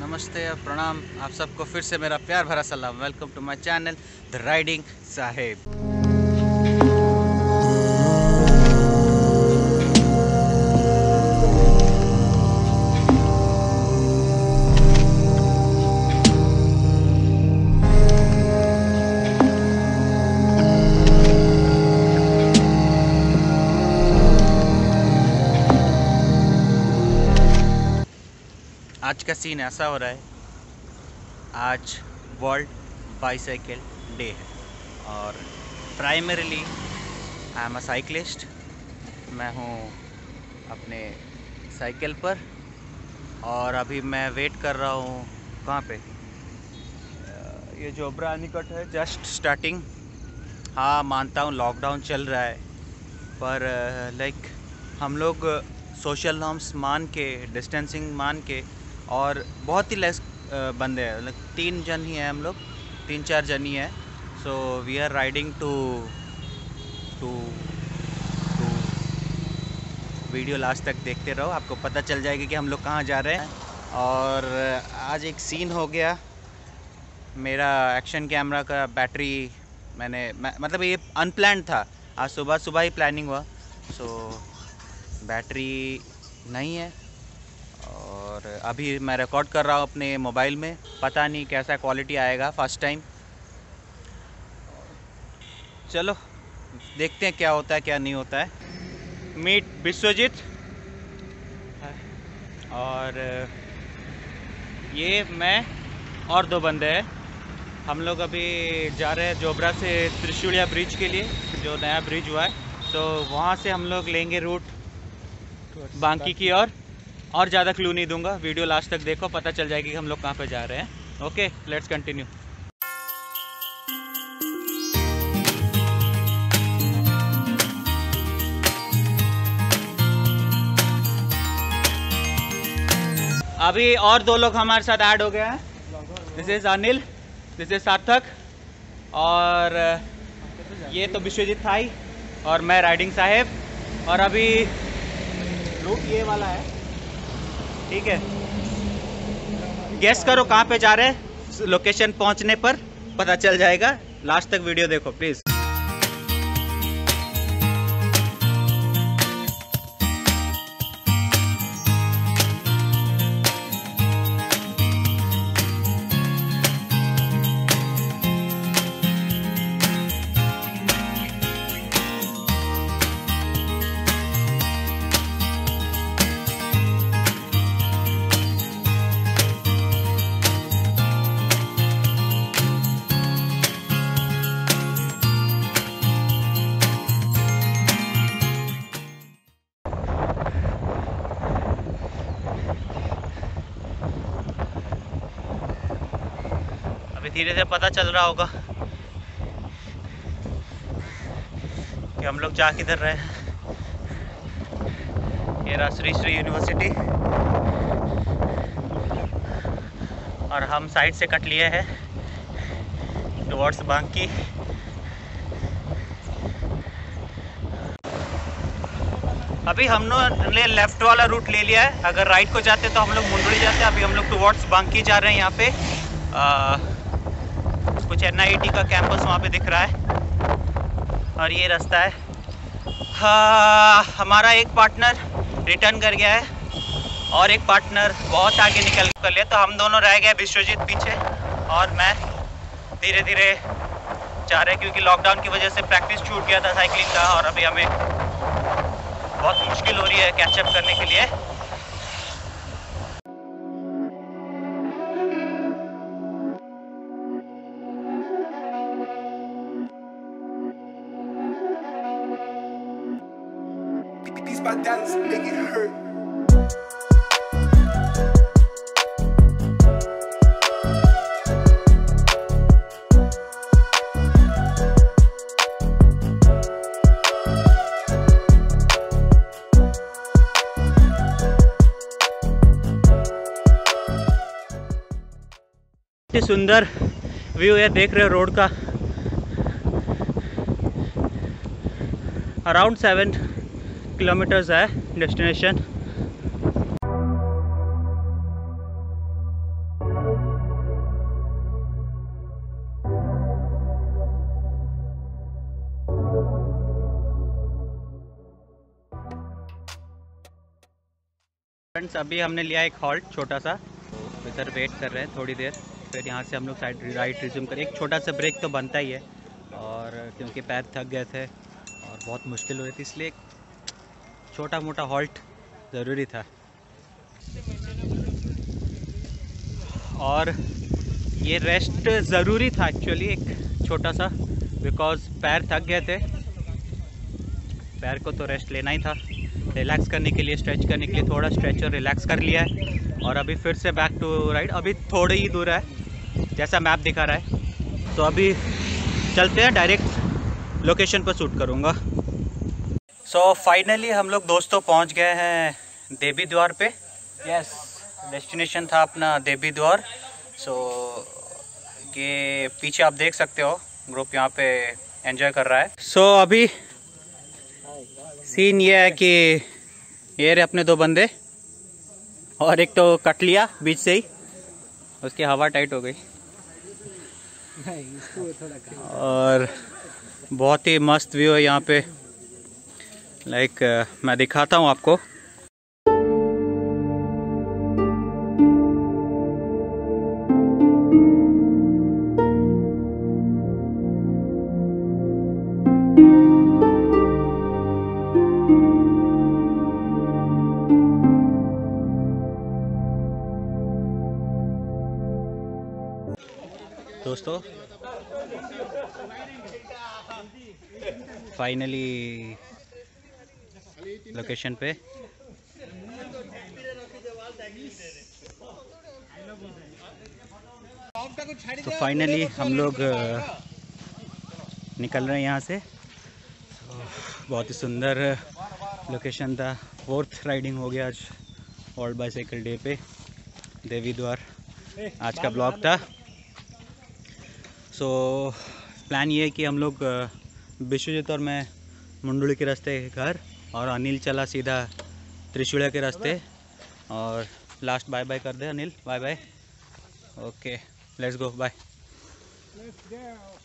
नमस्ते और प्रणाम आप सबको फिर से मेरा प्यार भरा सलाम। Welcome to my channel the riding Saheb. आज का सीन ऐसा हो रहा है, आज वर्ल्ड बाईसाइकिल डे है और primarily I am a cyclist. मैं हूँ अपने साइकिल पर और अभी मैं वेट कर रहा हूँ कहाँ पे, ये जोबरा निकट है, जस्ट स्टार्टिंग। हाँ मानता हूँ लॉकडाउन चल रहा है, पर लाइक हम लोग सोशल नॉर्म्स मान के, डिस्टेंसिंग मान के, और बहुत ही लेस बंदे हैं, लाइक 3 जन ही हैं हम लोग, 3-4 जन ही हैं। So we are riding to video last तक देखते रहो, आपको पता चल जाएगा कि हम लोग कहाँ जा रहे हैं। और आज एक सीन हो गया, मेरा एक्शन कैमरा का बैटरी मतलब ये अनप्लान्ड था, आज सुबह ही प्लानिंग हुआ। सो बैटरी नहीं है और अभी मैं रिकॉर्ड कर रहा हूँ अपने मोबाइल में, पता नहीं कैसा क्वालिटी आएगा, फर्स्ट टाइम। चलो देखते हैं क्या होता है क्या नहीं होता है। मीट विश्वजीत और ये मैं और 2 बंदे हैं। हम लोग अभी जा रहे हैं जोबरा से त्रिशूलिया ब्रिज के लिए, जो नया ब्रिज हुआ है। तो वहाँ से हम लोग लेंगे रूट बांकी की और ज़्यादा क्लू नहीं दूंगा, वीडियो लास्ट तक देखो, पता चल जाएगी कि हम लोग कहाँ पे जा रहे हैं। Okay, let's continue. अभी और 2 लोग हमारे साथ ऐड हो गए हैं। This is Anil, this is Sarthak और ये तो विश्वजीत था ही, और मैं राइडिंग साहेब। और अभी रूट ये वाला है, ठीक है। गेस करो कहाँ पे जा रहे हैं, लोकेशन पहुंचने पर पता चल जाएगा, लास्ट तक वीडियो देखो प्लीज। धीरे धीरे पता चल रहा होगा कि हम लोग जा किधर रहे हैं। ये रहा श्री यूनिवर्सिटी और हम साइड से कट लिए हैं टुवर्ड्स बांकी। अभी हमने लेफ्ट वाला रूट ले लिया है, अगर राइट को जाते तो हम लोग मुंडरी जाते। अभी हम लोग टुवर्ड्स बांकी जा रहे हैं। यहाँ पे कुछ NIT का कैंपस वहाँ पे दिख रहा है और ये रास्ता है। हाँ, हमारा एक पार्टनर रिटर्न कर गया है और एक पार्टनर बहुत आगे निकल कर लिया, तो हम दोनों रह गए, विश्वजीत पीछे और मैं धीरे धीरे जा रहे, क्योंकि लॉकडाउन की वजह से प्रैक्टिस छूट गया था साइकिलिंग का और अभी हमें बहुत मुश्किल हो रही है कैचअप करने के लिए। My dance make it hurt. सुंदर व्यू है, देख रहे हो रोड का। अराउंड 7 किलोमीटर्स है डेस्टिनेशन। फ्रेंड्स अभी हमने लिया एक हॉल्ट छोटा सा, तो इधर वेट कर रहे हैं थोड़ी देर, फिर यहाँ से हम लोग साइड राइट रिज्यूम करें। एक छोटा सा ब्रेक तो बनता ही है, और क्योंकि पैर थक गए थे और बहुत मुश्किल हो रही थी, इसलिए छोटा मोटा हॉल्ट ज़रूरी था। और ये रेस्ट ज़रूरी था एक्चुअली, एक छोटा सा, बिकॉज़ पैर थक गए थे, पैर को तो रेस्ट लेना ही था। रिलैक्स करने के लिए, स्ट्रेच करने के लिए थोड़ा स्ट्रेच और रिलैक्स कर लिया है, और अभी फिर से बैक टू राइड। अभी थोड़ी ही दूर है जैसा मैप दिखा रहा है, तो अभी चलते हैं, डायरेक्ट लोकेशन पर शूट करूँगा। सो फाइनली हम लोग दोस्तों पहुँच गए हैं देवी द्वार पे। यस, डेस्टिनेशन था अपना देवी द्वार। सो ये पीछे आप देख सकते हो, ग्रुप यहाँ पे एंजॉय कर रहा है। सो अभी सीन ये है कि ये रहे अपने दो बंदे, और एक तो कट लिया बीच से ही, उसकी हवा टाइट हो गई। और बहुत ही मस्त व्यू है यहाँ पे, लाइक मैं दिखाता हूँ आपको। दोस्तों फाइनली लोकेशन पे, तो फाइनली हम लोग निकल रहे हैं यहाँ से। बहुत ही सुंदर लोकेशन था, 4th राइडिंग हो गया आज वर्ल्ड बाईसाइकिल डे पे, देवी द्वार आज का ब्लॉग था। सो प्लान ये है कि हम लोग विश्वजीत और मैं मुंडुली के रास्ते घर, और अनिल चला सीधा त्रिशूलिया के रास्ते। और लास्ट बाय बाय कर दे Anil, bye bye. Okay, let's go, bye.